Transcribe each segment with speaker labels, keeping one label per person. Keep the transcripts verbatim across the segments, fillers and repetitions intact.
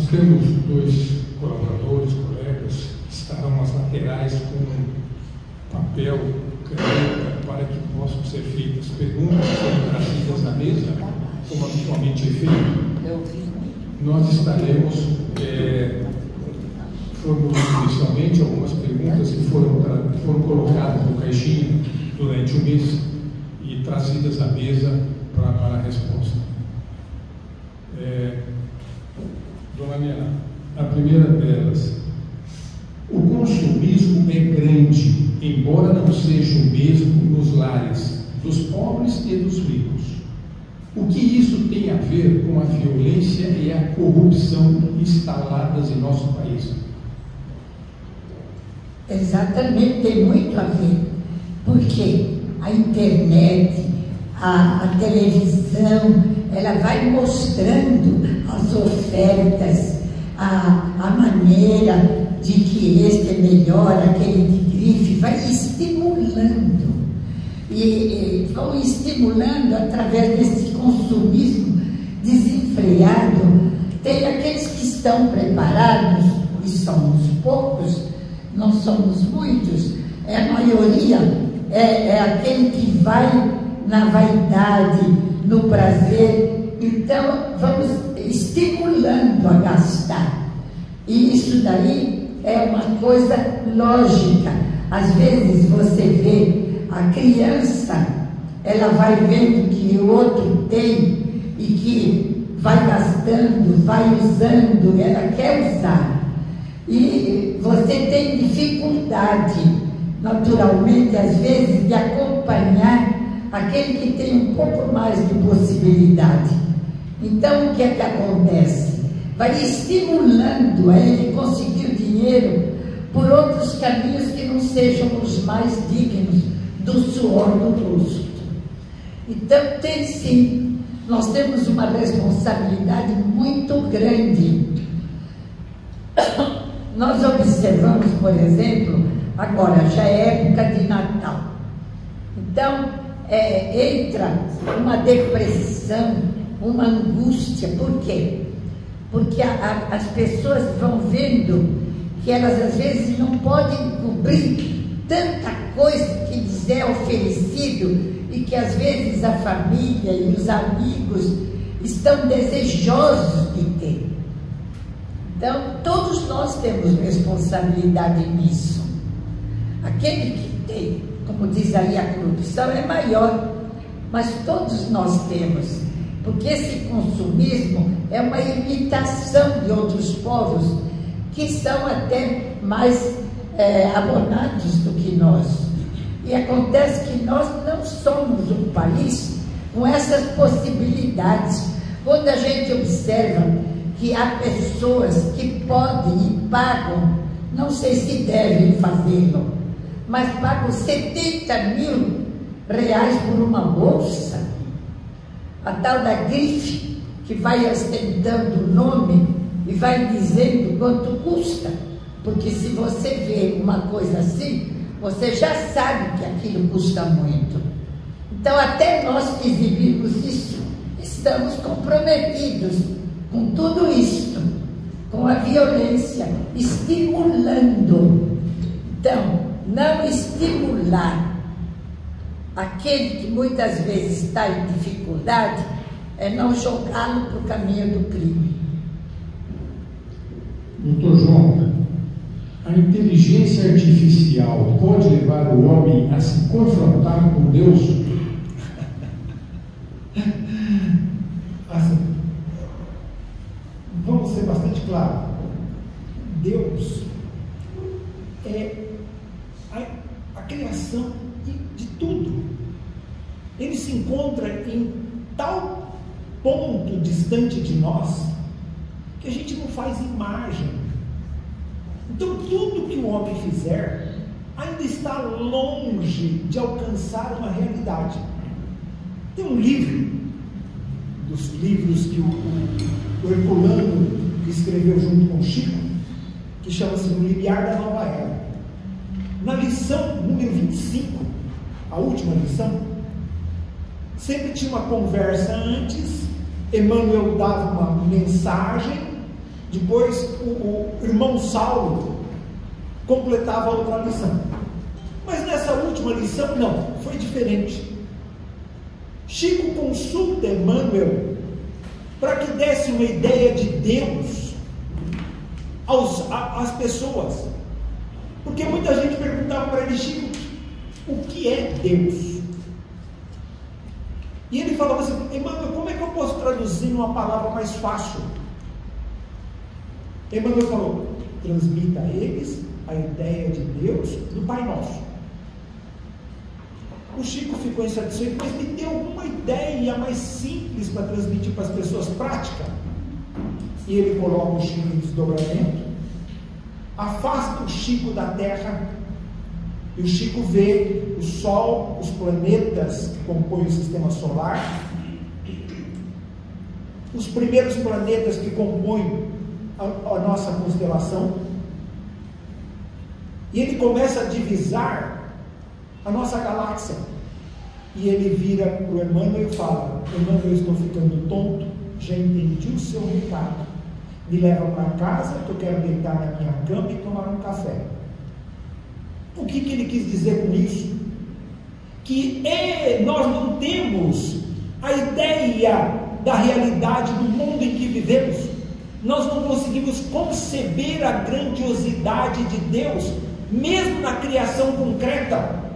Speaker 1: Nós temos dois colaboradores, colegas, que estarão nas laterais com papel, caneta, para que possam ser feitas perguntas, serem trazidas na mesa, como habitualmente é feito. Nós estaremos é, formulando inicialmente algumas perguntas que foram, que foram colocadas no caixinho durante o mês e trazidas à mesa para, para a resposta. É, Dona Mena, a primeira delas, o consumismo é grande, embora não seja o mesmo nos lares dos pobres e dos ricos. O que isso tem a ver com a violência e a corrupção instaladas em nosso país?
Speaker 2: Exatamente, tem muito a ver, porque a internet, a, a televisão, ela vai mostrando as ofertas, a, a maneira de que este é melhor, aquele de grife, vai estimulando, e, e vão estimulando através desse consumismo desenfreado. Tem aqueles que estão preparados, e somos poucos, não somos muitos, é a maioria, é, é aquele que vai na vaidade, no prazer. Então vamos estimulando a gastar, e isso daí é uma coisa lógica. Às vezes você vê a criança, ela vai vendo que o outro tem e que vai gastando, vai usando, ela quer usar, e você tem dificuldade, naturalmente, às vezes, de acompanhar aquele que tem um pouco mais de possibilidade. Então, o que é que acontece? Vai estimulando a ele conseguir o dinheiro por outros caminhos que não sejam os mais dignos do suor do rosto. Então, tem sim, nós temos uma responsabilidade muito grande. Nós observamos, por exemplo, agora já é época de Natal. Então, é, entra uma depressão, uma angústia. Por quê? Porque a, a, as pessoas vão vendo que elas às vezes não podem cobrir tanta coisa que lhes é oferecido e que às vezes a família e os amigos estão desejosos de ter. Então, todos nós temos responsabilidade nisso. Aquele que tem, como diz aí, a corrupção é maior, mas todos nós temos, porque esse consumismo é uma imitação de outros povos que são até mais é, abonados do que nós. E acontece que nós não somos um país com essas possibilidades. Quando a gente observa que há pessoas que podem e pagam, não sei se devem fazê-lo, mas pagam setenta mil reais por uma bolsa, a tal da grife, que vai ostentando o nome e vai dizendo quanto custa, porque se você vê uma coisa assim, você já sabe que aquilo custa muito. Então, até nós que exibimos isso, estamos comprometidos com tudo isso, com a violência, estimulando. Então, não estimular aquele que muitas vezes está em dificuldade é não jogá-lo para o caminho do crime.
Speaker 1: Doutor João, a inteligência artificial pode levar o homem a se confrontar com Deus?
Speaker 3: Assim, vamos ser bastante claros. Deus é a, a criação de, de tudo. Ele se encontra em tal ponto distante de nós que a gente não faz imagem. Então, tudo que o homem fizer ainda está longe de alcançar uma realidade. Tem um livro, dos livros que o, o Herculano escreveu junto com o Chico, que chama-se No Limiar da Nova Era. Na lição número vinte e cinco, a última lição, sempre tinha uma conversa antes, Emmanuel dava uma mensagem Depois o, o irmão Saulo completava outra lição. Mas nessa última lição, não, foi diferente. Chico consulta Emmanuel para que desse uma ideia de Deus aos, a, às pessoas. Porque muita gente perguntava para ele: Chico, o que é Deus? E ele falava assim: Emmanuel, como é que eu posso traduzir uma palavra mais fácil? Emmanuel falou: transmita a eles a ideia de Deus do Pai Nosso. O Chico ficou insatisfeito, mas me deu uma ideia mais simples para transmitir para as pessoas, prática. E ele coloca o Chico em desdobramento, afasta o Chico da Terra, e o Chico vê o Sol, os planetas que compõem o sistema solar, os primeiros planetas que compõem a, a nossa constelação, e ele começa a divisar a nossa galáxia. E ele vira para o Emmanuel e fala: Emmanuel, eu estou ficando tonto, já entendi o seu recado, me leva para casa que eu quero deitar na minha cama e tomar um café. O que, que ele quis dizer com isso? Que é, nós não temos a ideia da realidade do mundo em que vivemos, nós não conseguimos conceber a grandiosidade de Deus, mesmo na criação concreta.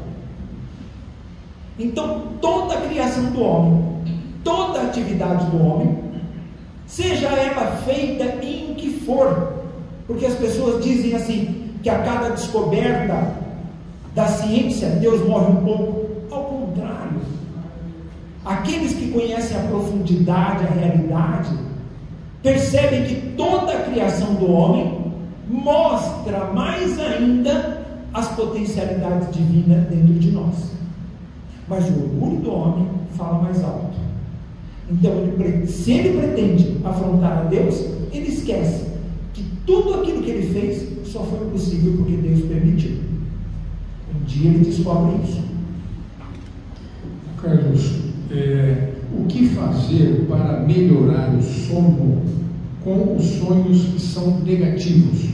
Speaker 3: Então, toda a criação do homem, toda a atividade do homem, seja ela feita em que for, porque as pessoas dizem assim, que a cada descoberta da ciência, Deus morre um pouco. Ao contrário, aqueles que conhecem a profundidade, a realidade, percebem que toda a criação do homem mostra mais ainda as potencialidades divinas dentro de nós. Mas o orgulho do homem fala mais alto. Então, ele, se ele pretende afrontar a Deus, ele esquece que tudo aquilo que ele fez só foi possível porque Deus permitiu. Um dia ele descobre isso.
Speaker 1: Carlos, é, o que fazer para melhorar o sono com os sonhos que são negativos?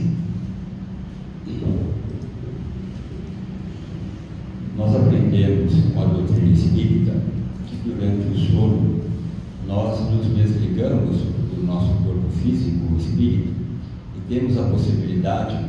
Speaker 4: Nós aprendemos com a doutrina espírita que durante o sono nós nos desligamos do nosso corpo físico, o espírito, e temos a possibilidade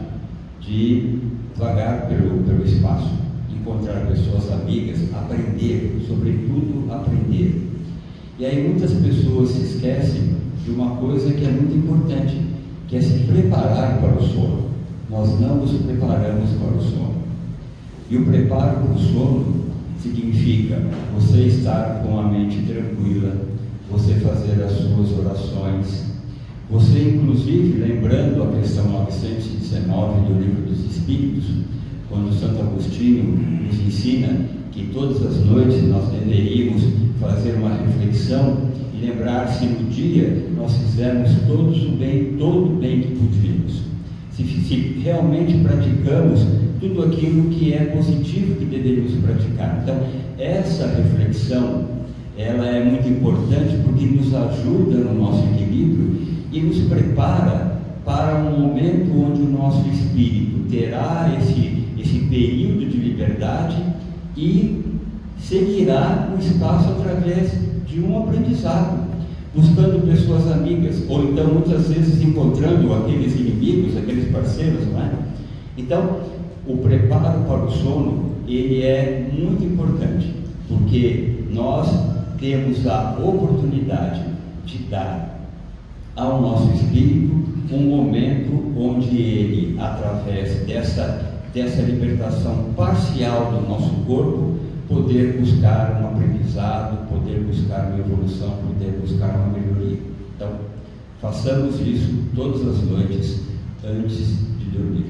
Speaker 4: de vagar pelo, pelo espaço, encontrar pessoas amigas, aprender, sobretudo aprender. E aí muitas pessoas se esquecem de uma coisa que é muito importante, que é se preparar para o sono. Nós não nos preparamos para o sono. E o preparo para o sono significa você estar com a mente tranquila, você fazer as suas orações, você inclusive, lembrando a questão novecentos e dezenove do Livro dos Espíritos, quando Santo Agostinho nos ensina que todas as noites nós deveríamos fazer uma reflexão e lembrar se no dia nós fizermos todos o bem, todo o bem que podíamos. Se, se realmente praticamos tudo aquilo que é positivo que deveríamos praticar. Então, essa reflexão, ela é muito importante porque nos ajuda no nosso equilíbrio e nos prepara para um momento onde o nosso espírito terá esse, esse período de liberdade e seguirá o espaço através de um aprendizado, buscando pessoas amigas, ou então muitas vezes encontrando aqueles inimigos, aqueles parceiros, não é? Então, o preparo para o sono, ele é muito importante, porque nós temos a oportunidade de dar ao nosso espírito um momento onde ele, através dessa, dessa libertação parcial do nosso corpo, poder buscar um aprendizado, poder buscar uma evolução, poder buscar uma melhoria. Então, façamos isso todas as noites antes de dormir.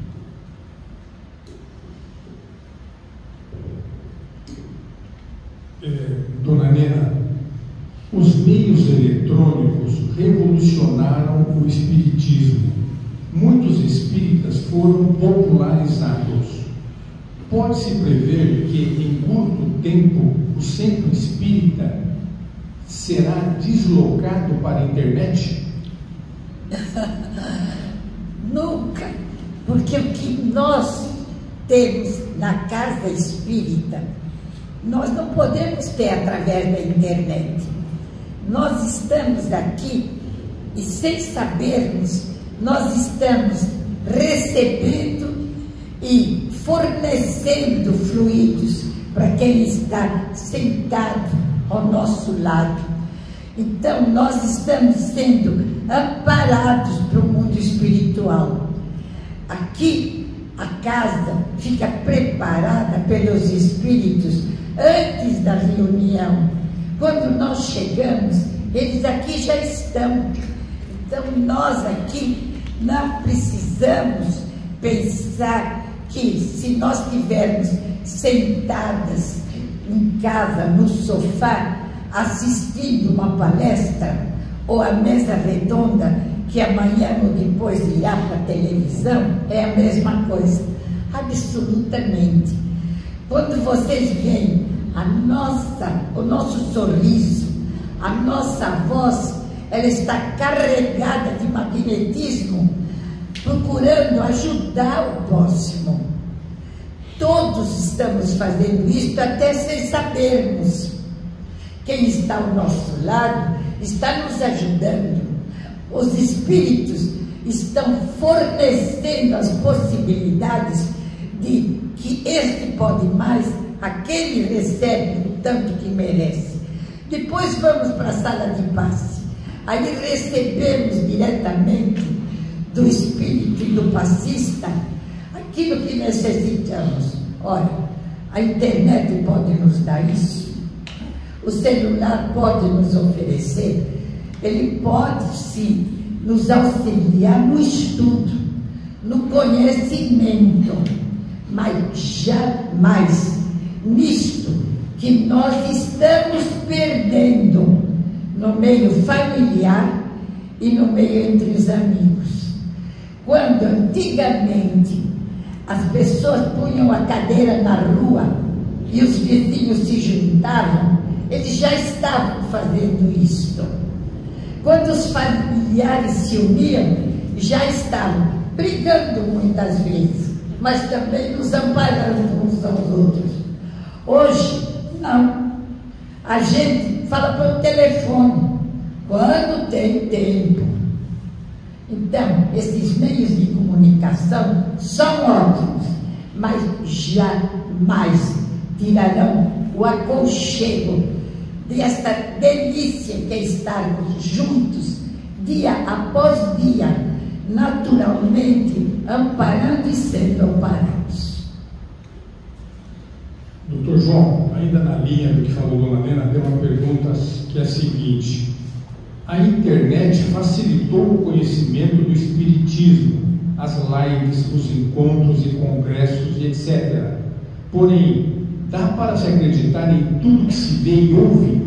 Speaker 1: É, Dona Nena, os meios eletrônicos revolucionaram o espiritismo. Muitos espíritas foram popularizados. Pode-se prever que em curto tempo o centro espírita será deslocado para a internet?
Speaker 2: Nunca, porque o que nós temos na casa espírita, nós não podemos ter através da internet. Nós estamos aqui e, sem sabermos, nós estamos recebendo e fornecendo fluidos para quem está sentado ao nosso lado. Então, nós estamos sendo amparados para o mundo espiritual. Aqui, a casa fica preparada pelos espíritos antes da reunião. Quando nós chegamos, eles aqui já estão. Então, nós aqui não precisamos pensar que, se nós estivermos sentadas em casa, no sofá, assistindo uma palestra ou a mesa redonda, que amanhã ou depois irá para a televisão, é a mesma coisa, absolutamente. Quando vocês veem a nossa, o nosso sorriso, a nossa voz, ela está carregada de magnetismo, procurando ajudar o próximo. Todos estamos fazendo isso, até sem sabermos. Quem está ao nosso lado está nos ajudando. Os espíritos estão fornecendo as possibilidades de que este pode mais, aquele recebe o tanto que merece. Depois vamos para a sala de passe. Aí recebemos diretamente do espírito e do passista aquilo que necessitamos. Olha, a internet pode nos dar isso. O celular pode nos oferecer. Ele pode, sim, nos auxiliar no estudo, no conhecimento, mas jamais nisto que nós estamos perdendo no meio familiar e no meio entre os amigos. Quando antigamente as pessoas punham a cadeira na rua e os vizinhos se juntavam, eles já estavam fazendo isto. Quando os familiares se uniam, já estavam brigando muitas vezes, mas também nos amparando uns aos outros. Hoje, não. A gente fala pelo telefone, quando tem tempo. Então, esses meios de comunicação são ótimos, mas jamais tirarão o aconchego desta delícia que é estarmos juntos, dia após dia, naturalmente, amparando e sendo amparados.
Speaker 1: Doutor João, ainda na linha do que falou Dona Helena, tem uma pergunta que é a seguinte: a internet facilitou o conhecimento do espiritismo, as lives, os encontros e congressos, etcétera. Porém, dá para se acreditar em tudo que se vê e ouve?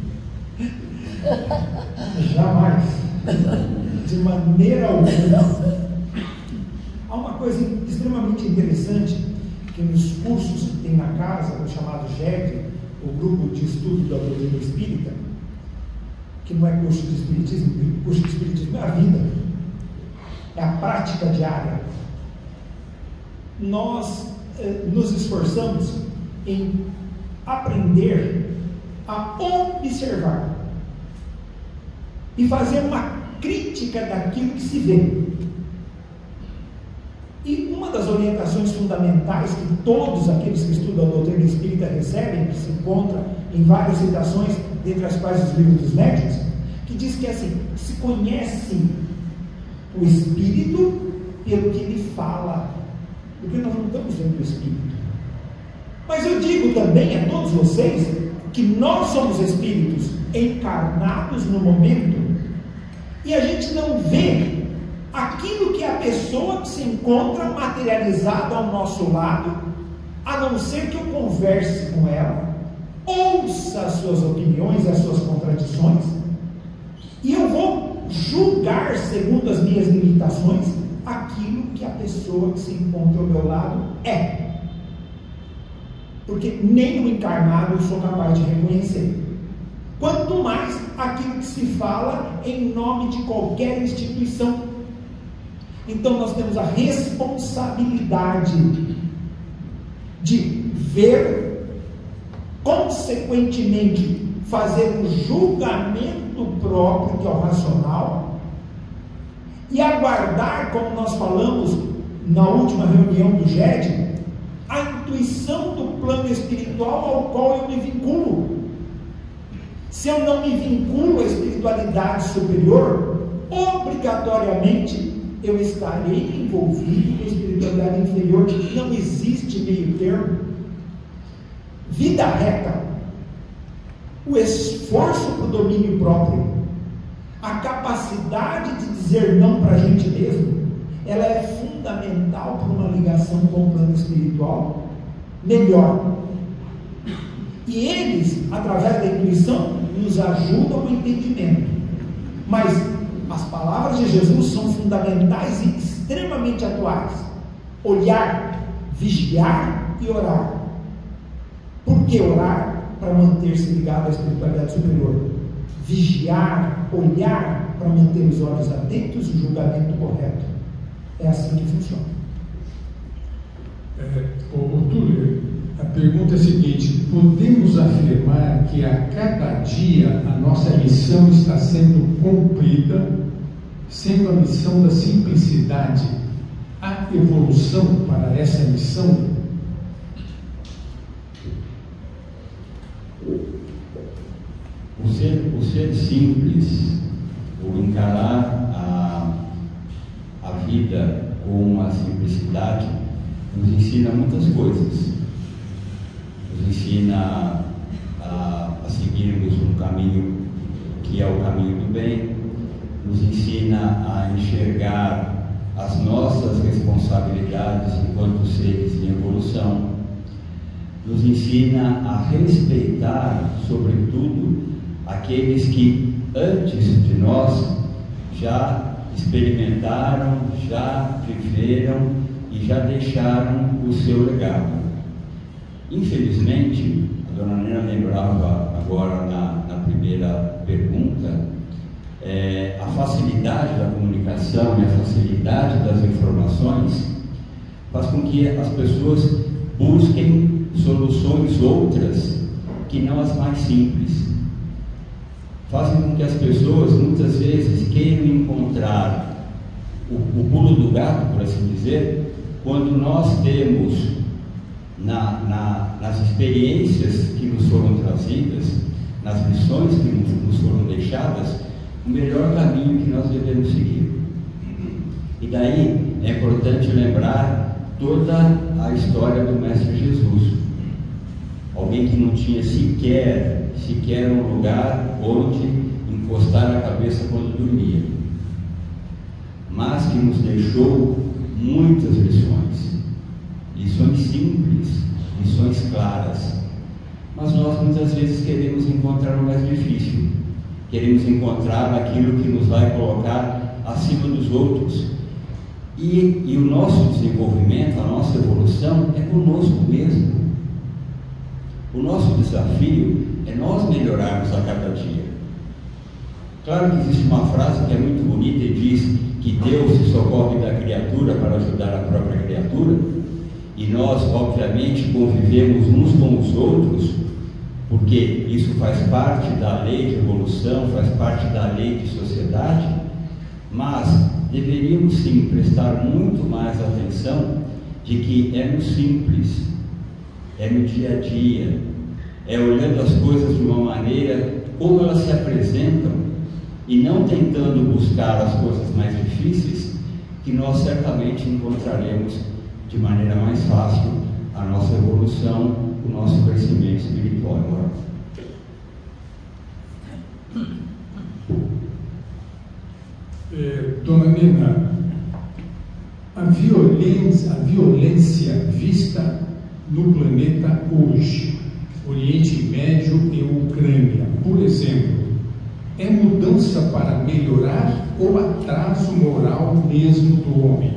Speaker 3: Jamais. De maneira alguma. Há uma coisa extremamente interessante que nos cursos que tem na casa, o chamado G E D, o Grupo de Estudo da Doutrina Espírita, que não é curso de Espiritismo, curso de Espiritismo é a vida, é a prática diária. Nós eh, nos esforçamos em aprender a observar e fazer uma crítica daquilo que se vê. E uma das orientações fundamentais que todos aqueles que estudam a doutrina espírita recebem, que se encontra em várias citações, dentre as quais os livros dos médiuns, que diz que assim, se conhece o espírito pelo que ele fala, porque nós não estamos vendo o espírito. Mas eu digo também a todos vocês que nós somos espíritos encarnados no momento e a gente não vê aquilo que a pessoa que se encontra materializada ao nosso lado, a não ser que eu converse com ela, ouça as suas opiniões, as suas contradições, e eu vou julgar, segundo as minhas limitações, aquilo que a pessoa que se encontra ao meu lado é. Porque nem o encarnado eu sou capaz de reconhecer. quanto mais aquilo que se fala em nome de qualquer instituição. Então nós temos a responsabilidade de ver, consequentemente, fazer um julgamento próprio, que é o racional, e aguardar, como nós falamos na última reunião do G E D, a intuição do plano espiritual ao qual eu me vinculo. Se eu não me vinculo à espiritualidade superior, obrigatoriamente eu estarei envolvido com a espiritualidade inferior. Não existe meio termo. Vida reta, o esforço para o domínio próprio, a capacidade de dizer não para a gente mesmo, ela é fundamental para uma ligação com o plano espiritual melhor. E eles, através da intuição, nos ajudam no entendimento. Mas as palavras de Jesus são fundamentais e extremamente atuais. Olhar, vigiar e orar. Por que orar? Para manter-se ligado à espiritualidade superior. Vigiar, olhar, para manter os olhos atentos e o julgamento correto. É assim que funciona.
Speaker 1: É, ô, Túlio, a pergunta é a seguinte: podemos afirmar que a cada dia a nossa missão está sendo cumprida, sendo a missão da simplicidade a evolução para essa missão?
Speaker 4: O ser, o ser simples, o encarar a, a vida com uma simplicidade, nos ensina muitas coisas. Nos ensina a, a seguirmos um caminho que é o caminho do bem, nos ensina a enxergar as nossas responsabilidades enquanto seres em evolução, nos ensina a respeitar, sobretudo, aqueles que antes de nós já experimentaram, já viveram e já deixaram o seu legado. Infelizmente, a dona Nena lembrava agora na, na primeira pergunta, é, a facilidade da comunicação e a facilidade das informações faz com que as pessoas busquem soluções outras que não as mais simples. Fazem com que as pessoas muitas vezes queiram encontrar o, o pulo do gato, por assim dizer, quando nós temos na, na, nas experiências que nos foram trazidas, nas lições que nos, nos foram deixadas, o melhor caminho que nós devemos seguir. E daí é importante lembrar toda a história do Mestre Jesus. Alguém que não tinha sequer, sequer um lugar onde encostar a cabeça quando dormia, mas que nos deixou muitas lições, lições simples, lições claras, mas nós muitas vezes queremos encontrar o mais difícil, queremos encontrar aquilo que nos vai colocar acima dos outros, e, e o nosso desenvolvimento, a nossa evolução é conosco mesmo. O nosso desafio é nós melhorarmos a cada dia. Claro que existe uma frase que é muito bonita e diz que Deus se socorre da criatura para ajudar a própria criatura, e nós, obviamente, convivemos uns com os outros, porque isso faz parte da lei de evolução, faz parte da lei de sociedade, mas deveríamos sim prestar muito mais atenção de que é no simples, é no dia a dia, é olhando as coisas de uma maneira como elas se apresentam e não tentando buscar as coisas mais difíceis, que nós certamente encontraremos de maneira mais fácil a nossa evolução, o nosso crescimento espiritual e moral.
Speaker 1: É, dona Nena, a violência, a violência vista no planeta hoje, Oriente Médio e Ucrânia, por exemplo, é mudança para melhorar ou atraso moral mesmo do homem?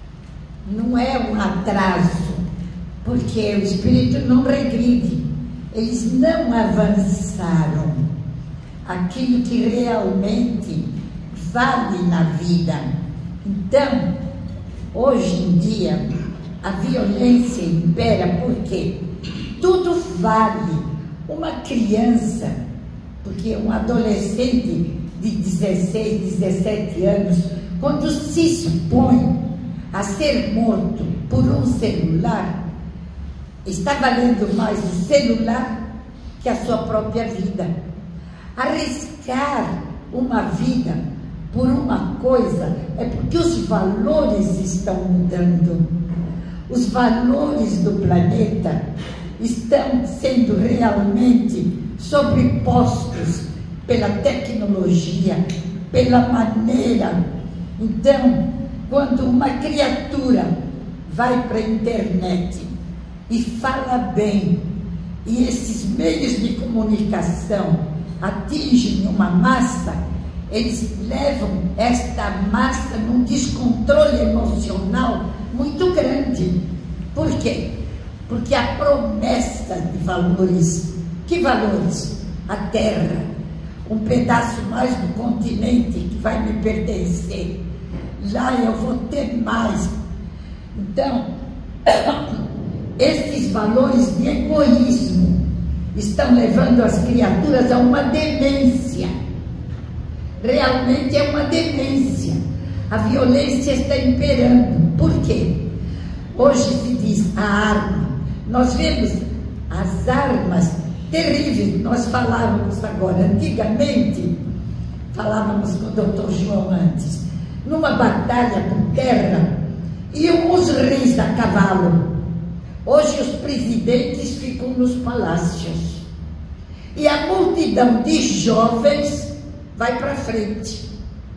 Speaker 2: Não é um atraso, porque o espírito não regride, eles não avançaram aquilo que realmente vale na vida. Então, hoje em dia, a violência impera porque tudo vale. Uma criança, porque um adolescente de dezesseis, dezessete anos, quando se expõe a ser morto por um celular, está valendo mais o celular que a sua própria vida. Arriscar uma vida por uma coisa é porque os valores estão mudando. Os valores do planeta estão sendo realmente sobrepostos pela tecnologia, pela maneira. Então, quando uma criatura vai para a internet e fala bem, e esses meios de comunicação atingem uma massa, eles levam esta massa num descontrole emocional muito grande. Por quê? Porque a promessa de valores, que valores? A terra, um pedaço mais do continente que vai me pertencer, lá eu vou ter mais. Então, esses valores de egoísmo estão levando as criaturas a uma demência. Realmente é uma demência. A violência está imperando. Por quê? Hoje se diz a arma. Nós vemos as armas terríveis. Nós falávamos agora, antigamente, falávamos com o doutor João antes, numa batalha por terra, iam os reis a cavalo. Hoje os presidentes ficam nos palácios. E a multidão de jovens vai para frente.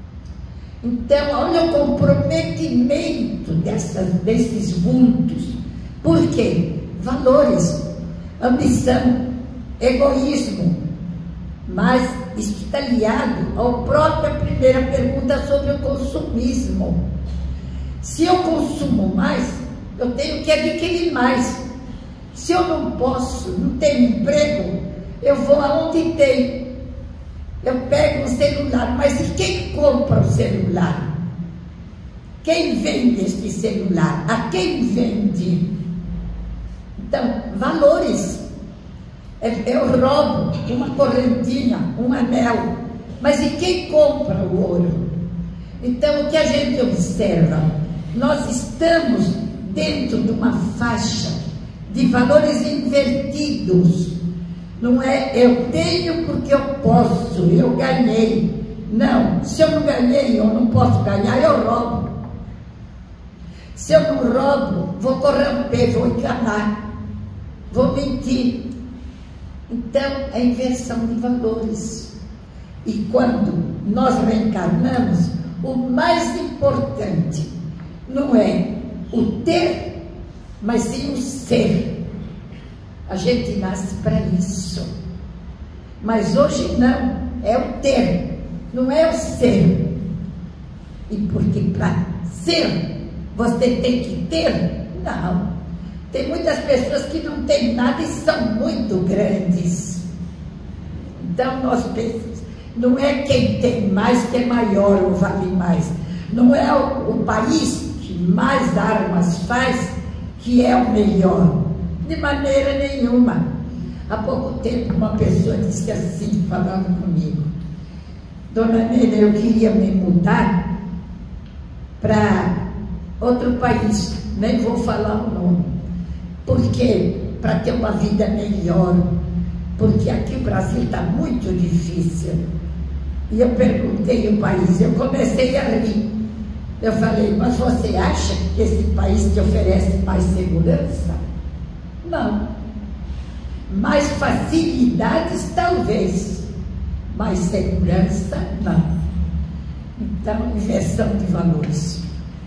Speaker 2: Então, olha o comprometimento dessas, desses vultos. Por quê? Valores, ambição, egoísmo. Mas isso está ligado à própria primeira pergunta sobre o consumismo. Se eu consumo mais, eu tenho que adquirir mais. Se eu não posso, não tenho emprego, eu vou aonde tem. Eu pego um celular, mas e quem compra o celular? Quem vende este celular? A quem vende? Então, valores. Eu roubo uma correntinha, um anel, mas e quem compra o ouro? Então, o que a gente observa? Nós estamos dentro de uma faixa de valores invertidos. Não é eu tenho porque eu posso, eu ganhei. Não, se eu não ganhei, eu não posso ganhar, eu roubo. Se eu não roubo, vou corromper, vou enganar, vou mentir. Então, é inversão de valores. E quando nós reencarnamos, o mais importante não é o ter, mas sim o ser. A gente nasce para isso. Mas hoje não, é o ter, não é o ser. E porque para ser, você tem que ter? Não. Tem muitas pessoas que não têm nada e são muito grandes. Então nós pensamos, não é quem tem mais que é maior ou vale mais. Não é o, o país que mais armas faz que é o melhor. De maneira nenhuma. Há pouco tempo uma pessoa disse assim, falando comigo: Dona Neida, eu queria me mudar para outro país, nem vou falar o nome. Por quê? Para ter uma vida melhor. Porque aqui o Brasil está muito difícil. E eu perguntei o país, eu comecei a rir. Eu falei, mas você acha que esse país te oferece mais segurança? Não. Mais facilidades, talvez. Mais segurança, não. Então, inversão de valores.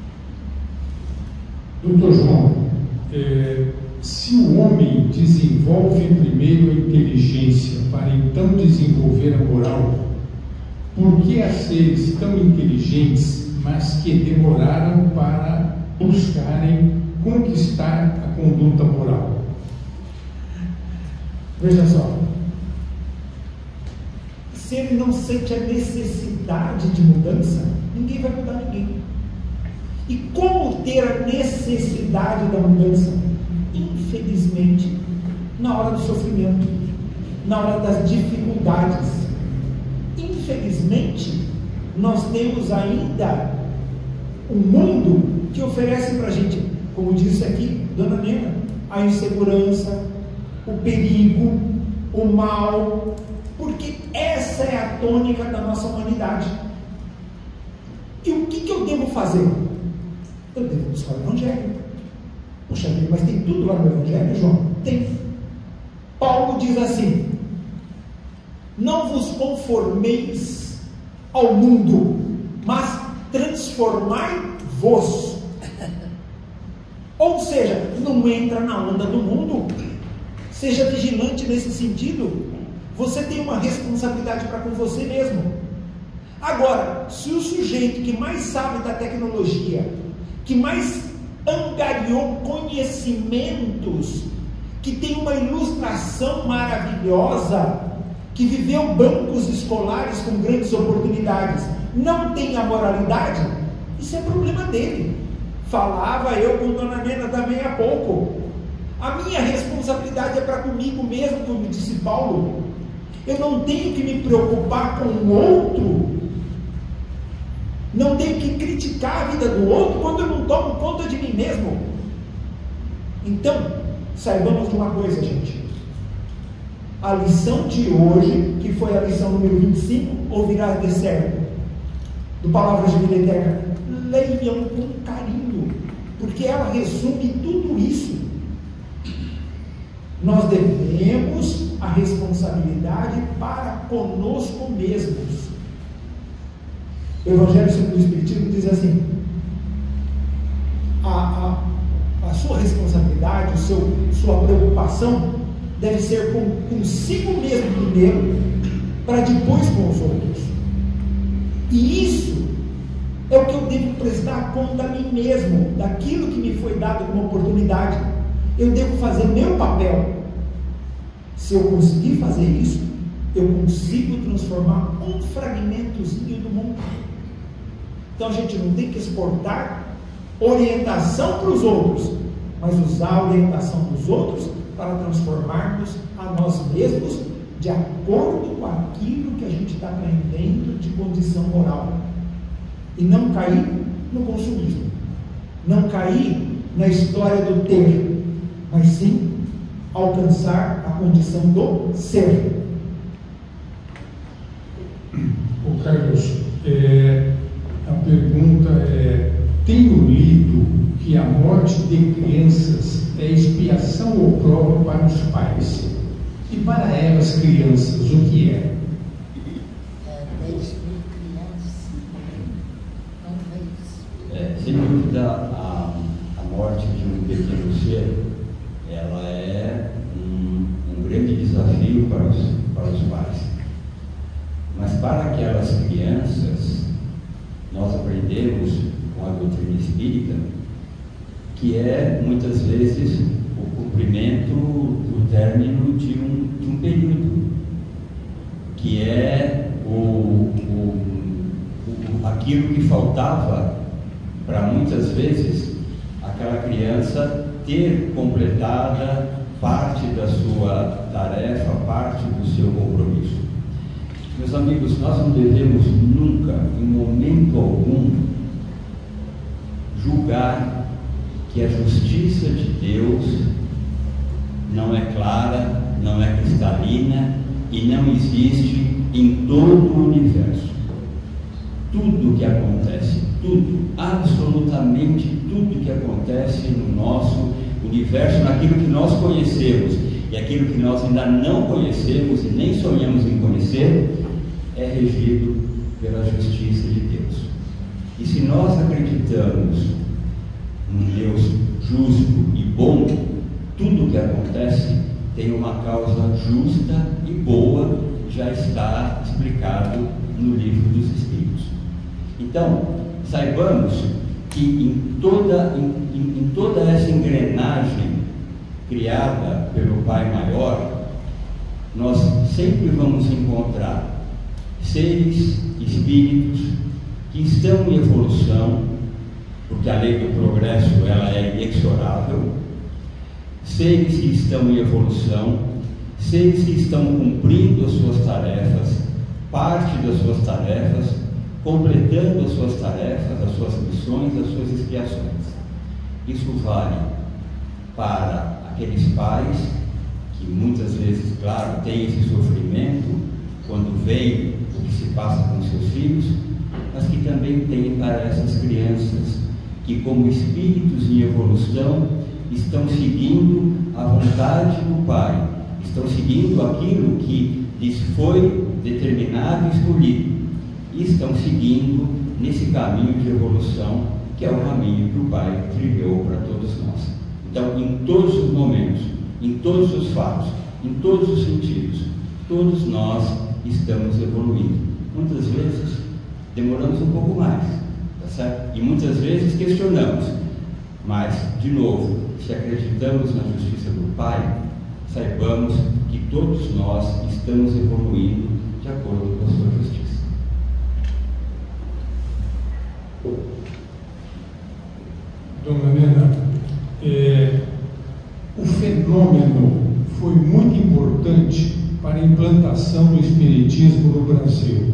Speaker 1: Doutor João, é, se o homem desenvolve primeiro a inteligência para então desenvolver a moral, por que há seres tão inteligentes, mas que demoraram para buscarem conquistar a conduta moral?
Speaker 3: Veja só, se ele não sente a necessidade de mudança, ninguém vai mudar ninguém. E como ter a necessidade da mudança? Infelizmente, na hora do sofrimento, na hora das dificuldades. Infelizmente, nós temos ainda um mundo que oferece para a gente, como disse aqui Dona Nena, a insegurança, o perigo, o mal, porque essa é a tônica da nossa humanidade. E o que, que eu devo fazer? Eu devo buscar o Evangelho. Poxa vida, mas tem tudo lá no Evangelho, João? Tem. Paulo diz assim: não vos conformeis ao mundo, mas transformai-vos. Ou seja, não entra na onda do mundo. Seja vigilante nesse sentido. Você tem uma responsabilidade para com você mesmo. Agora, se o sujeito que mais sabe da tecnologia, que mais angariou conhecimentos, que tem uma ilustração maravilhosa, que viveu bancos escolares com grandes oportunidades, não tem a moralidade, isso é problema dele. Falava eu com Dona Nena também há pouco. A minha responsabilidade é para comigo mesmo, como disse Paulo. Eu não tenho que me preocupar com o outro, não tenho que criticar a vida do outro quando eu não tomo conta de mim mesmo. Então, saibamos de uma coisa, gente. A lição de hoje, que foi a lição número vinte e cinco, ouvirás de certo, do Palavras de Biblioteca, leiam com carinho, porque ela resume tudo isso. Nós devemos a responsabilidade para conosco mesmos. O Evangelho segundo o Espiritismo diz assim: a, a, a sua responsabilidade, o seu, sua preocupação deve ser com, consigo mesmo primeiro, para depois com os outros. E isso é o que eu devo prestar conta a mim mesmo, daquilo que me foi dado como oportunidade. Eu devo fazer meu papel. Se eu conseguir fazer isso, eu consigo transformar um fragmentozinho do mundo. Então a gente não tem que exportar orientação para os outros, mas usar a orientação dos outros para transformarmos a nós mesmos de acordo com aquilo que a gente está aprendendo de condição moral. E não cair no consumismo, não cair na história do ter, mas sim alcançar a condição do ser.
Speaker 1: Ô Carlos, é, a pergunta é: tenho lido que a morte de crianças é expiação ou prova para os pais? E para elas, crianças, o que é?
Speaker 4: É, sem dúvida, a, a morte de um pequeno ser, ela é um, um grande desafio para os, para os pais. Mas para aquelas crianças, nós aprendemos com a doutrina espírita que é, muitas vezes, o cumprimento do término de um, de um período, que é o, o, o, aquilo que faltava para muitas vezes aquela criança ter completada parte da sua tarefa, parte do seu compromisso. Meus amigos, nós não devemos nunca, em momento algum, julgar que a justiça de Deus não é clara, não é cristalina e não existe em todo o universo. Tudo que acontece, tudo, absolutamente tudo que acontece no nosso universo, naquilo que nós conhecemos e aquilo que nós ainda não conhecemos e nem sonhamos em conhecer, é regido pela justiça de Deus. E se nós acreditamos num Deus justo e bom, tudo que acontece tem uma causa justa e boa, já está explicado no Livro dos Espíritos. Então, saibamos que em toda, em, em toda essa engrenagem criada pelo Pai Maior, nós sempre vamos encontrar seres, espíritos que estão em evolução, porque a lei do progresso ela é inexorável, seres que estão em evolução, seres que estão cumprindo as suas tarefas, parte das suas tarefas, completando as suas tarefas, as suas missões, as suas expiações. Isso vale para aqueles pais que muitas vezes, claro, têm esse sofrimento quando veem o que se passa com seus filhos, mas que também tem para essas crianças que, como espíritos em evolução, estão seguindo a vontade do Pai, estão seguindo aquilo que lhes foi determinado e escolhido, e estão seguindo nesse caminho de evolução, que é o caminho que o Pai trilhou para todos nós. Então, em todos os momentos, em todos os fatos, em todos os sentidos, todos nós estamos evoluindo. Muitas vezes demoramos um pouco mais, tá certo? E muitas vezes questionamos, mas, de novo, se acreditamos na justiça do Pai, saibamos que todos nós estamos evoluindo de acordo com a sua justiça.
Speaker 1: Dona Helena, é, o fenômeno foi muito importante para a implantação do Espiritismo no Brasil,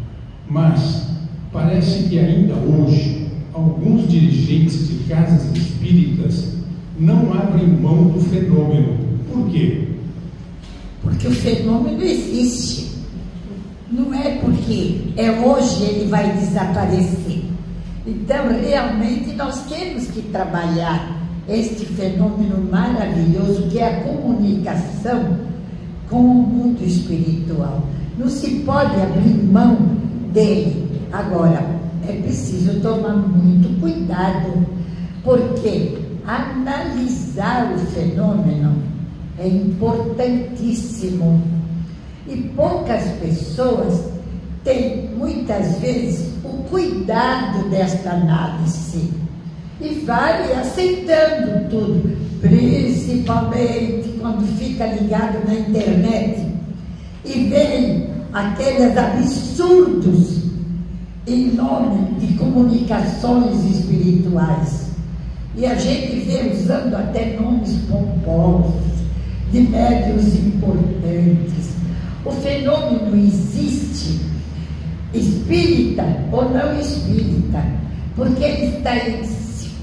Speaker 1: mas parece que ainda hoje alguns dirigentes de casas espíritas não abrem mão do fenômeno. Por quê?
Speaker 2: Porque o fenômeno existe. Não é porque é hoje ele vai desaparecer. Então, realmente, nós temos que trabalhar este fenômeno maravilhoso que é a comunicação com o mundo espiritual. Não se pode abrir mão dele. Agora, é preciso tomar muito cuidado, porque analisar o fenômeno é importantíssimo. E poucas pessoas têm, muitas vezes, o cuidado desta análise. E vai aceitando tudo, principalmente quando fica ligado na internet e vem aqueles absurdos em nome de comunicações espirituais. E a gente vê usando até nomes pomposos, de médiuns importantes. O fenômeno existe, espírita ou não espírita, porque ele está em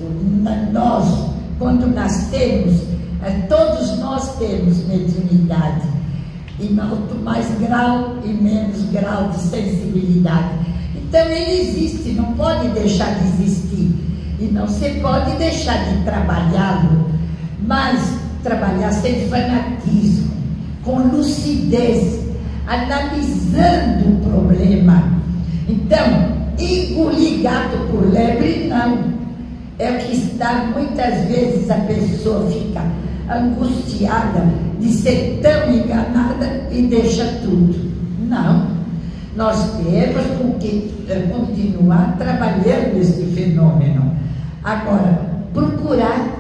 Speaker 2: nós, quando nascemos, todos nós temos mediunidade, em alto mais grau e menos grau de sensibilidade. Então ele existe, não pode deixar de existir, e não se pode deixar de trabalhá-lo, mas trabalhar sem fanatismo, com lucidez, analisando o problema. Então, engolir gato por lebre, não. É o que está, muitas vezes a pessoa fica angustiada de ser tão enganada e deixa tudo. Não, nós temos que continuar trabalhando este fenômeno. Agora, procurar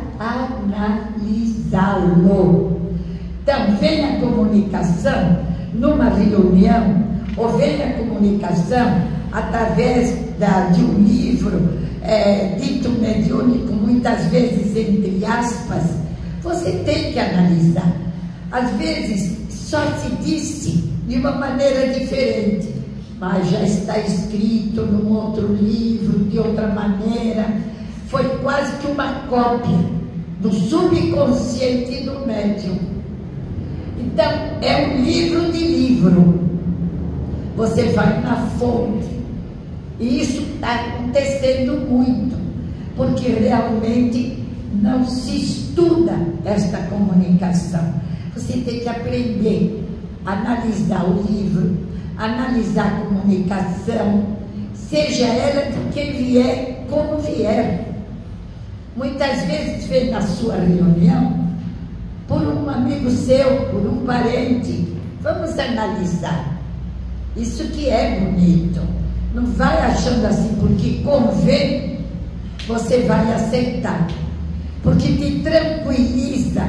Speaker 2: analisá-lo. Então, vem a comunicação numa reunião, ou vem a comunicação através da, de um livro, É, dito mediúnico, muitas vezes entre aspas, você tem que analisar. Às vezes só se disse de uma maneira diferente, mas já está escrito num outro livro de outra maneira. Foi quase que uma cópia do subconsciente do médium. Então é um livro de livro. Você vai na fonte. E isso está acontecendo muito, porque realmente não se estuda esta comunicação. Você tem que aprender a analisar o livro, analisar a comunicação, seja ela de quem vier, como vier. Muitas vezes vem na sua reunião, por um amigo seu, por um parente. Vamos analisar. Isso que é bonito. Não vai achando assim, porque convém, você vai aceitar. Porque te tranquiliza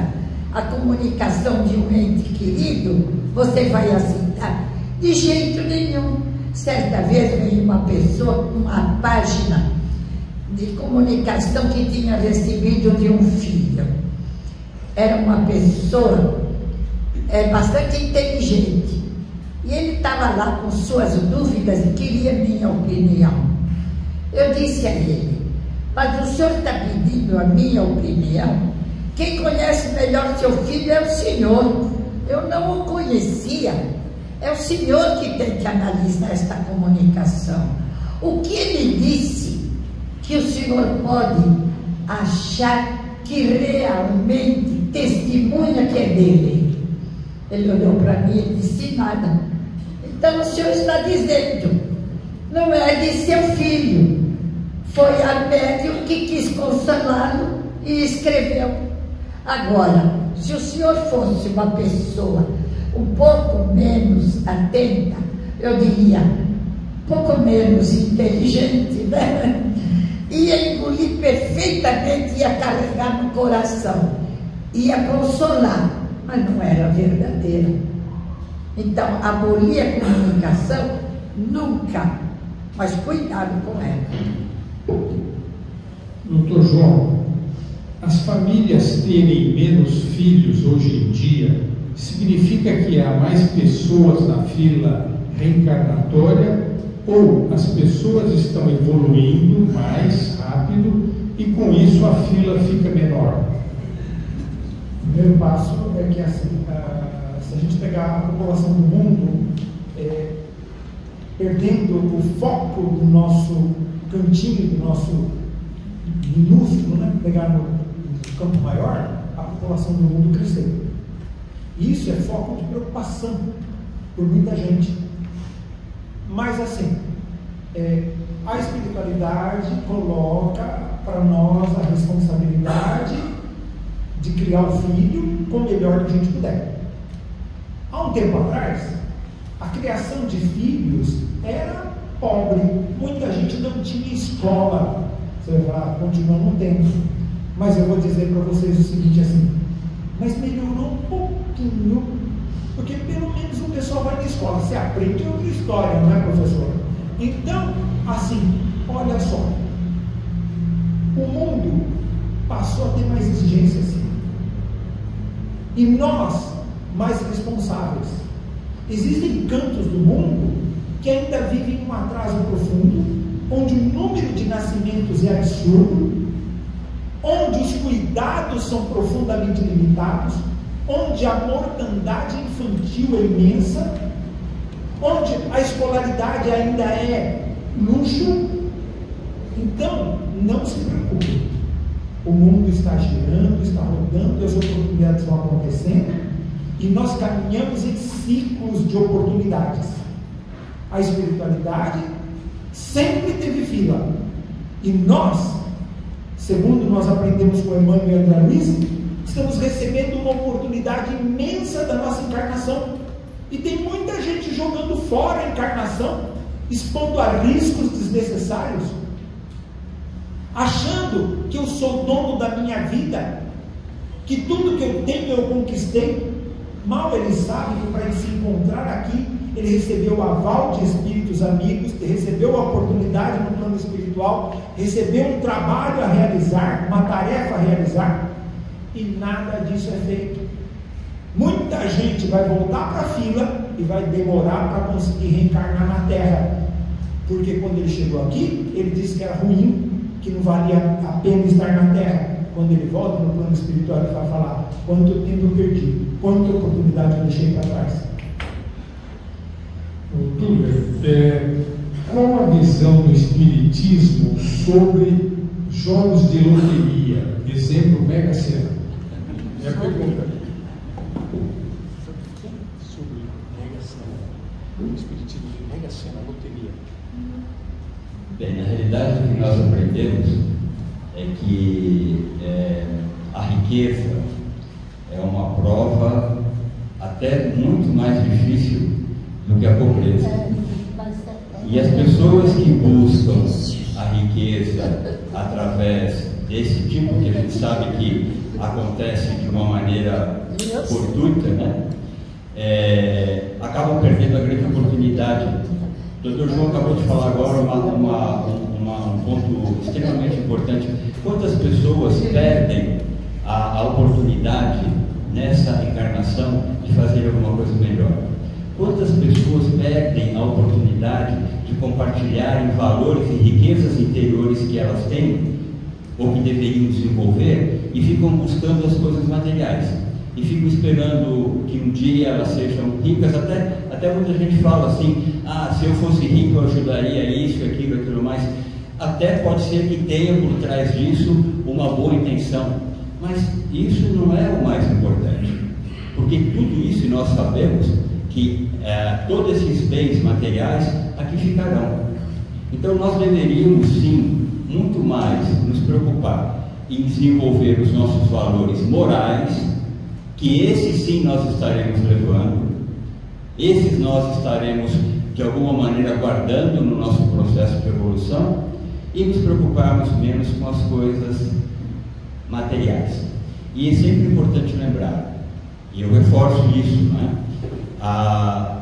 Speaker 2: a comunicação de um ente querido, você vai aceitar? De jeito nenhum. Certa vez veio uma pessoa, uma página de comunicação que tinha recebido de um filho. Era uma pessoa é, bastante inteligente. E ele estava lá com suas dúvidas e queria minha opinião. Eu disse a ele, mas o senhor está pedindo a minha opinião? Quem conhece melhor seu filho é o senhor. Eu não o conhecia. É o senhor que tem que analisar esta comunicação. O que ele disse que o senhor pode achar que realmente testemunha que é dele? Ele olhou para mim e disse nada. Então o senhor está dizendo, não é de seu filho. Foi a médium que quis consolá-lo e escreveu. Agora, se o senhor fosse uma pessoa um pouco menos atenta, eu diria, um pouco menos inteligente, né? Ia engolir perfeitamente, ia carregar no coração, ia consolar, mas não era verdadeira. Então, abolir a comunicação, nunca, mas cuidado com ela.
Speaker 1: Doutor João, as famílias terem menos filhos hoje em dia significa que há mais pessoas na fila reencarnatória ou as pessoas estão evoluindo mais rápido e com isso a fila fica menor?
Speaker 3: O primeiro passo é que assim, a, se a gente pegar a população do mundo, é, perdendo o foco do nosso cantinho, do nosso minúsculo, né? Pegar no, no campo maior, a população do mundo cresceu. Isso é foco de preocupação por muita gente. Mas assim, é, a espiritualidade coloca para nós a responsabilidade de criar o filho com o melhor que a gente puder. Há um tempo atrás, a criação de filhos era pobre. Muita gente não tinha escola. Você vai falar, continua não tendo. Mas eu vou dizer para vocês o seguinte assim, mas melhorou um pouquinho, porque pelo menos o pessoal vai na escola, você aprende outra história, não é, professor? Então, assim, olha só, o mundo passou a ter mais exigências, sim, e nós, mais responsáveis. Existem cantos do mundo que ainda vivem um atraso profundo, onde o número de nascimentos é absurdo, onde os cuidados são profundamente limitados, onde a mortandade infantil é imensa, onde a escolaridade ainda é luxo. Então, não se preocupe, o mundo está girando, está rodando, as oportunidades vão acontecendo, e nós caminhamos em ciclos de oportunidades. A espiritualidade sempre teve fila, e nós, segundo nós aprendemos com Emmanuel e André Luiz, estamos recebendo uma oportunidade imensa da nossa encarnação. E tem muita gente jogando fora a encarnação, expondo a riscos desnecessários, achando que eu sou dono da minha vida, que tudo que eu tenho eu conquistei. Mal ele sabe que para ele se encontrar aqui, ele recebeu o aval de espíritos amigos, recebeu a oportunidade no plano espiritual, recebeu um trabalho a realizar, uma tarefa a realizar, e nada disso é feito. Muita gente vai voltar para a fila e vai demorar para conseguir reencarnar na Terra, porque quando ele chegou aqui, ele disse que era ruim, que não valia a pena estar na Terra. Quando ele volta no plano espiritual, ele vai falar: quanto tempo eu perdi, quanta oportunidade eu deixei para trás.
Speaker 1: Túlio, é, qual a visão do Espiritismo sobre jogos de loteria? Exemplo, Mega Sena. Minha pergunta.
Speaker 5: Sobre Mega Sena. O Espiritismo de Mega Sena, loteria.
Speaker 4: Bem, na realidade, o que nós aprendemos é que é, a riqueza é uma prova até muito mais difícil do que a pobreza. E as pessoas que buscam a riqueza através desse tipo, que a gente sabe que acontece de uma maneira fortuita, né? É, acabam perdendo a grande oportunidade. O doutor João acabou de falar agora uma, uma, uma, um ponto extremamente importante. Quantas pessoas perdem a, a oportunidade nessa encarnação de fazer alguma coisa melhor? Quantas pessoas perdem a oportunidade de compartilharem valores e riquezas interiores que elas têm ou que deveriam desenvolver e ficam buscando as coisas materiais e ficam esperando que um dia elas sejam ricas? Até, até muita gente fala assim: ah, se eu fosse rico eu ajudaria isso, aquilo, aquilo mais. Até pode ser que tenha por trás disso uma boa intenção, mas isso não é o mais importante, porque tudo isso, e nós sabemos que é, todos esses bens materiais aqui ficarão. Então nós deveríamos sim muito mais nos preocupar em desenvolver os nossos valores morais, que esses sim nós estaremos levando, esses nós estaremos de alguma maneira guardando no nosso processo de evolução, e nos preocuparmos menos com as coisas materiais. E é sempre importante lembrar, e eu reforço isso, né? A,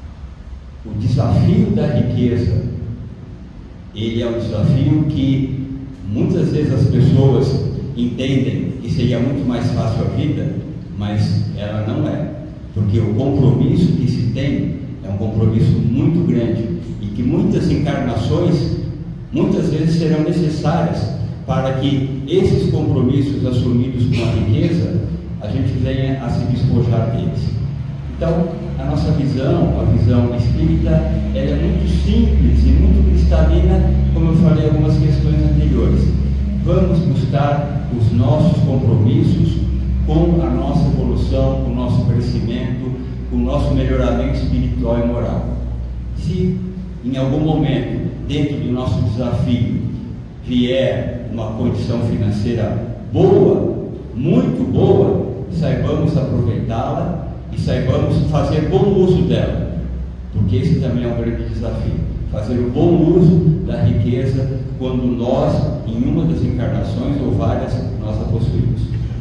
Speaker 4: o desafio da riqueza, ele é um desafio que muitas vezes as pessoas entendem que seria muito mais fácil a vida, mas ela não é, porque o compromisso que se tem é um compromisso muito grande e que muitas encarnações muitas vezes serão necessárias para que esses compromissos assumidos com a riqueza a gente venha a se despojar deles. Então, a nossa visão, a visão espírita, ela é muito simples e muito cristalina, como eu falei em algumas questões anteriores. Vamos buscar os nossos compromissos com a nossa evolução, com o nosso crescimento, com o nosso melhoramento espiritual e moral. Se em algum momento, dentro do nosso desafio, vier uma condição financeira boa, muito boa, saibamos aproveitá-la e saibamos fazer bom uso dela, porque esse também é um grande desafio, fazer o bom uso da riqueza quando nós, em uma das encarnações ou várias, nós a possuímos.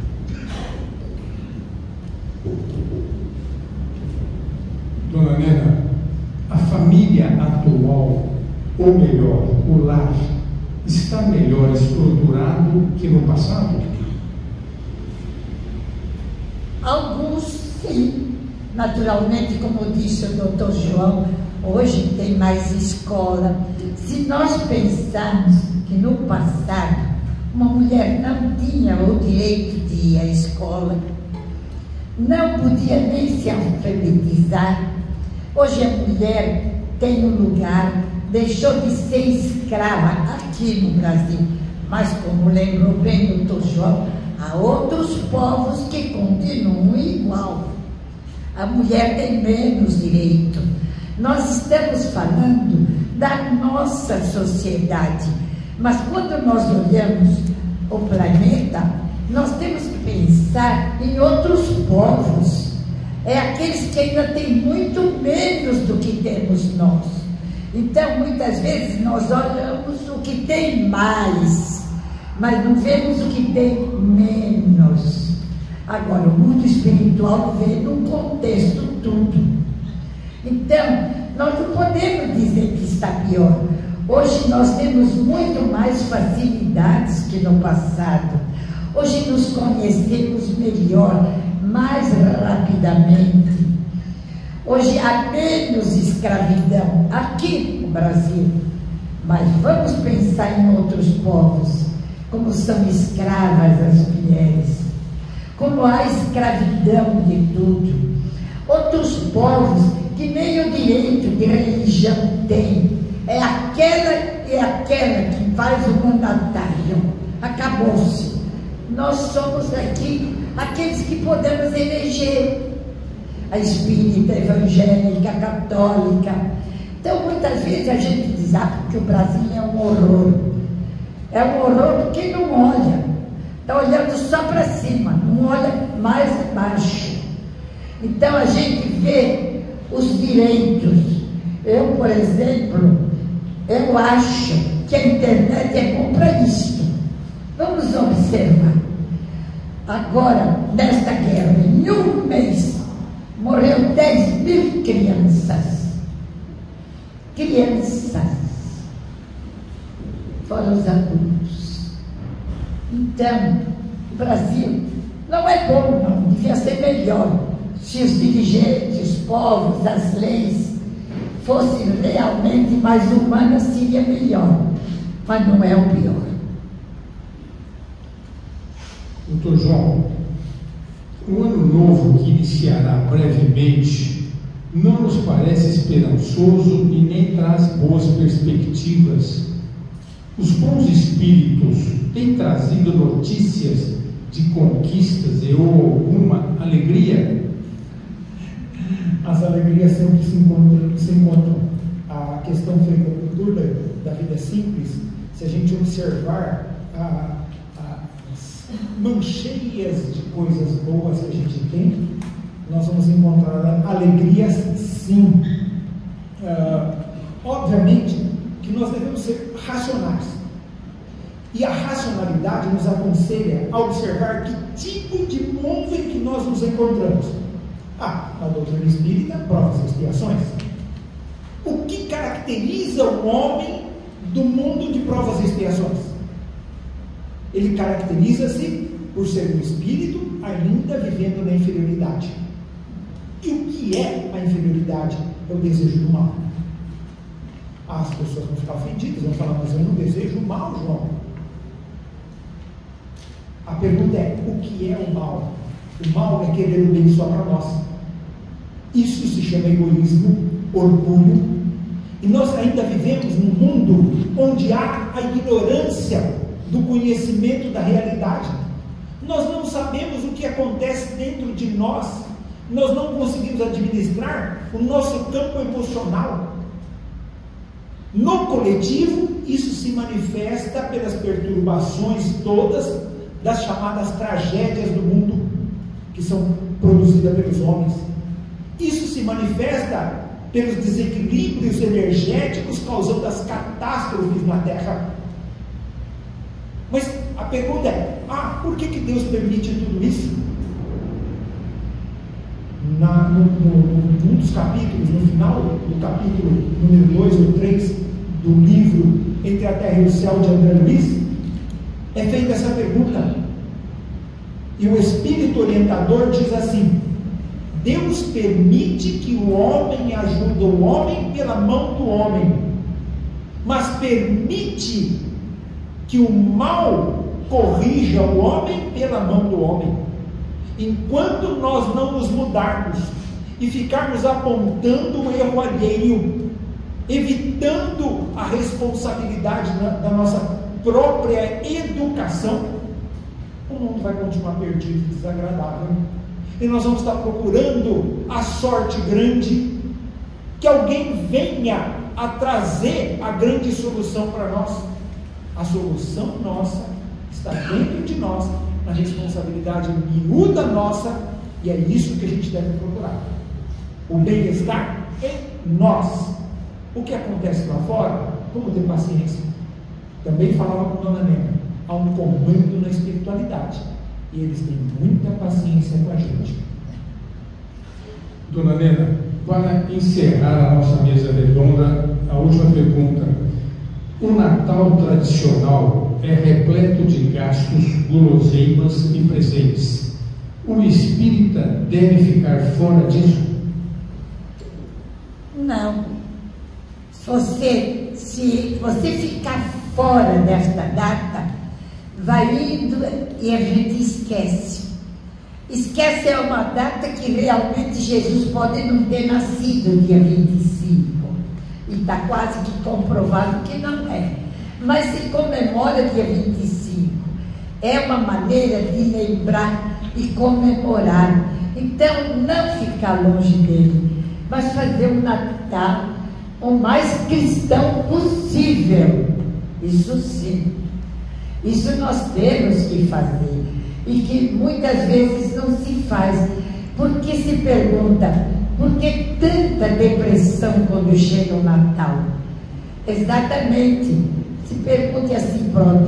Speaker 1: Dona Nena, a família atual, ou melhor, o lar, está melhor estruturado que no passado?
Speaker 2: Alguns sim. Naturalmente, como disse o doutor João, hoje tem mais escola. Se nós pensarmos que no passado uma mulher não tinha o direito de ir à escola, não podia nem se alfabetizar, hoje a mulher tem um lugar, deixou de ser escrava aqui no Brasil, mas como lembrou bem o doutor João, há outros povos que continuam igual. A mulher tem menos direito. Nós estamos falando da nossa sociedade, mas quando nós olhamos o planeta, nós temos que pensar em outros povos. É aqueles que ainda têm muito menos do que temos nós. Então, muitas vezes, nós olhamos o que tem mais, mas não vemos o que tem menos. Agora, o mundo espiritual vê num contexto tudo. Então, nós não podemos dizer que está pior. Hoje nós temos muito mais facilidades que no passado. Hoje nos conhecemos melhor, mais rapidamente. Hoje há menos escravidão aqui no Brasil. Mas vamos pensar em outros povos, como são escravas as mulheres, como há escravidão de tudo. Outros povos que nem o direito de religião tem. É aquela e aquela que faz o mandatário. Acabou-se. Nós somos aqui aqueles que podemos eleger. A espírita, evangélica, católica. Então, muitas vezes a gente diz, ah, porque o Brasil é um horror. É um horror porque não olha. Está olhando só para cima, não olha mais abaixo. Então, a gente vê os direitos. Eu, por exemplo, eu acho que a internet é bom para isso. Vamos observar. Agora, nesta guerra, em um mês, morreu dez mil crianças. Crianças. Fora os adultos. Então, o Brasil não é bom, não. Devia ser melhor se os dirigentes, os povos, as leis fossem realmente mais humanas, seria melhor. Mas não é o pior.
Speaker 1: Doutor João, o ano novo que iniciará brevemente não nos parece esperançoso e nem traz boas perspectivas. Os bons espíritos têm trazido notícias de conquistas e ou alguma alegria?
Speaker 3: As alegrias sempre se encontram, se encontram. A questão feita da vida simples, se a gente observar a, a, as mancheias de coisas boas que a gente tem, nós vamos encontrar alegrias sim. Uh, obviamente que nós devemos ser racionais. E a racionalidade nos aconselha a observar que tipo de mundo em que nós nos encontramos. Ah, na doutrina espírita, provas e expiações. O que caracteriza o homem do mundo de provas e expiações? Ele caracteriza-se por ser um espírito ainda vivendo na inferioridade. E o que é a inferioridade? É o desejo do mal. As pessoas vão ficar ofendidas, vão falar, mas eu não desejo o mal, João. A pergunta é, o que é o mal? O mal é querer o bem só para nós. Isso se chama egoísmo, orgulho. E nós ainda vivemos num mundo onde há a ignorância do conhecimento da realidade. Nós não sabemos o que acontece dentro de nós. Nós não conseguimos administrar o nosso campo emocional. No coletivo, isso se manifesta pelas perturbações todas das chamadas tragédias do mundo, que são produzidas pelos homens. Isso se manifesta pelos desequilíbrios energéticos causando as catástrofes na Terra. Mas a pergunta é, ah, por que, que Deus permite tudo isso? Na, no, no, num dos capítulos, no final do capítulo número dois ou três do livro Entre a Terra e o Céu, de André Luiz, é feita essa pergunta. E o Espírito orientador diz assim: Deus permite que o homem ajude o homem pela mão do homem, mas permite que o mal corrija o homem pela mão do homem. Enquanto nós não nos mudarmos e ficarmos apontando o erro alheio, evitando a responsabilidade da, da nossa própria educação, o mundo vai continuar perdido e desagradável. E nós vamos estar procurando a sorte grande, que alguém venha a trazer a grande solução para nós. A solução nossa está dentro de nós, na responsabilidade miúda nossa, e é isso que a gente deve procurar. O bem-estar em nós. O que acontece lá fora, vamos ter paciência. Também falava com a dona Nena, há um comando na espiritualidade, e eles têm muita paciência com a gente.
Speaker 1: Dona Nena, para encerrar a nossa mesa redonda, a última pergunta. O Natal tradicional é repleto de gastos, guloseimas e presentes. O espírita deve ficar fora disso?
Speaker 2: Não. Você, se você ficar fora desta data, vai indo e a gente esquece. Esquece é uma data que realmente Jesus pode não ter nascido dia vinte e cinco. E está quase que comprovado que não é. Mas se comemora dia vinte e cinco. É uma maneira de lembrar e comemorar. Então, não ficar longe dele, mas fazer um Natal o mais cristão possível. Isso sim. Isso nós temos que fazer. E que muitas vezes não se faz. Porque se pergunta, por que tanta depressão quando chega o Natal? Exatamente. Se pergunte a si próprio,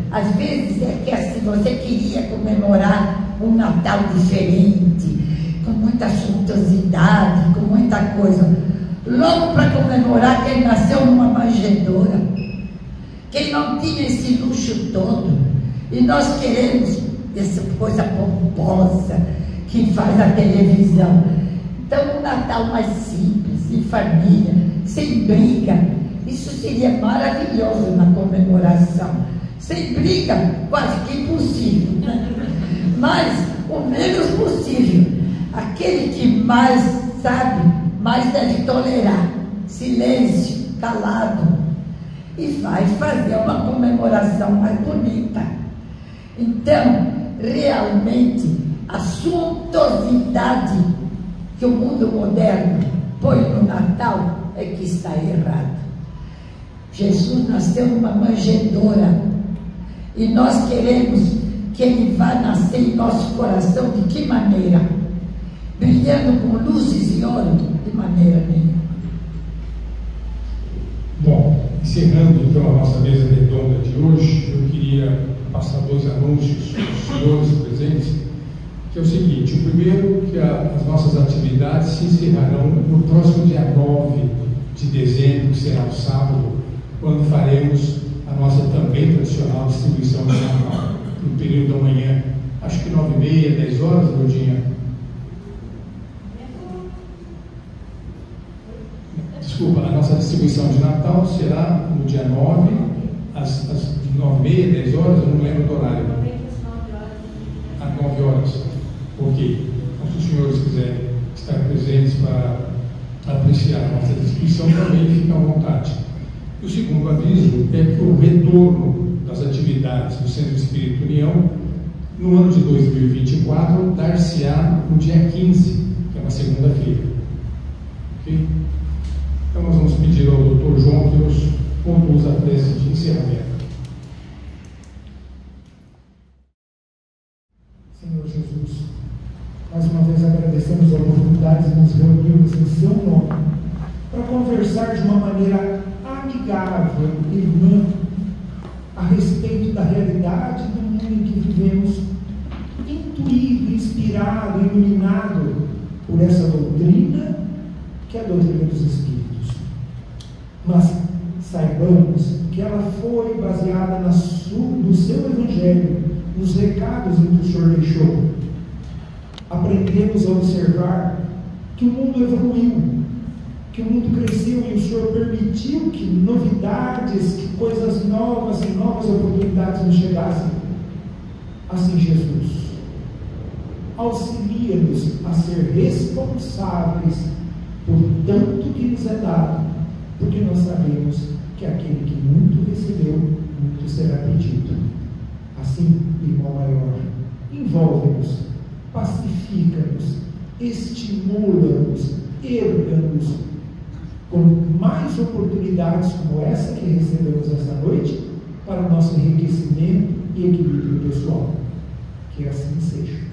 Speaker 2: Às vezes é que assim, você queria comemorar um Natal diferente, com muita suntuosidade, com muita coisa. Logo para comemorar quem nasceu numa manjedoura, quem não tinha esse luxo todo. E nós queremos essa coisa pomposa que faz a televisão. Então, um Natal mais simples, em família, sem briga. Isso seria maravilhoso na comemoração. Sem briga, quase que impossível, né? Mas o menos possível. Aquele que mais sabe, mais deve tolerar. Silêncio, calado. E vai fazer uma comemoração mais bonita. Então, realmente, a suntuosidade que o mundo moderno põe no Natal é que está errado. Jesus nasceu numa manjedoura e nós queremos que ele vá nascer em nosso coração de que maneira? Brilhando com luzes e ouro? De maneira nenhuma.
Speaker 1: Bom, encerrando então a nossa mesa redonda de hoje, eu queria passar dois anúncios para os senhores presentes, que é o seguinte: o primeiro, que a, as nossas atividades se encerrarão no próximo dia nove de dezembro, que será o sábado, quando faremos a nossa também tradicional distribuição de Natal, no período da manhã, acho que nove e meia, dez horas, Gordinha? Desculpa, a nossa distribuição de Natal será no dia nove, às, às nove e meia, dez horas, eu não lembro do horário. Às nove horas. Ok. Então, se os senhores quiserem estar presentes para apreciar a nossa distribuição, também fiquem à vontade. E o segundo aviso é que o retorno das atividades do Centro Espírita União, no ano de dois mil e vinte e quatro, dar-se-á no dia quinze, que é uma segunda-feira. Ok? Então nós vamos pedir ao doutor João que nos conduza a prece de encerramento.
Speaker 3: Senhor Jesus, mais uma vez agradecemos a oportunidade de nos reunirmos em seu nome para conversar de uma maneira amigável, irmã, a respeito da realidade do mundo em que vivemos, intuído, inspirado, iluminado por essa doutrina que é a doutrina dos Espíritos. Mas saibamos que ela foi baseada na sua, no seu Evangelho, nos recados que o Senhor deixou. Aprendemos a observar que o mundo evoluiu, que o mundo cresceu e o Senhor permitiu que novidades, que coisas novas e novas oportunidades nos chegassem. Assim, Jesus, auxilia-nos a ser responsáveis por tanto que nos é dado, porque nós sabemos que aquele que muito recebeu, muito será pedido. Assim, irmão maior, envolve-nos, pacifica-nos, estimula-nos, erga-nos com mais oportunidades como essa que recebemos esta noite para o nosso enriquecimento e equilíbrio pessoal. Que assim seja.